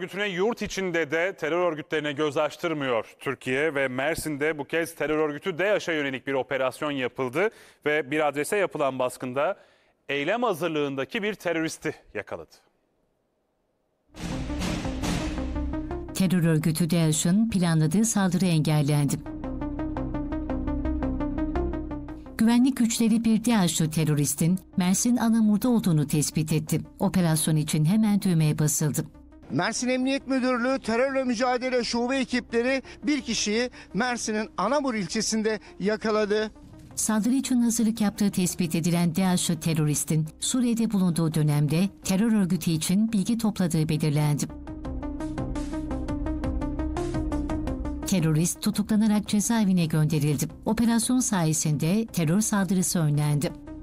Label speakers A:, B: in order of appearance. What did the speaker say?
A: örgütüne yurt içinde de terör örgütlerine göz açtırmıyor Türkiye ve Mersin'de bu kez terör örgütü DAEŞ'e yönelik bir operasyon yapıldı ve bir adrese yapılan baskında eylem hazırlığındaki bir teröristi yakaladı.
B: Terör örgütü DAEŞ'in planladığı saldırı engellendi. Güvenlik güçleri bir DAEŞ'li teröristin Mersin Anamur'da olduğunu tespit etti. Operasyon için hemen düğmeye basıldı.
C: Mersin Emniyet Müdürlüğü Terörle Mücadele Şube ekipleri bir kişiyi Mersin'in Anamur ilçesinde yakaladı.
B: Saldırı için hazırlık yaptığı tespit edilen DAEŞ'li teröristin Suriye'de bulunduğu dönemde terör örgütü için bilgi topladığı belirlendi. Terörist tutuklanarak cezaevine gönderildi. Operasyon sayesinde terör saldırısı önlendi.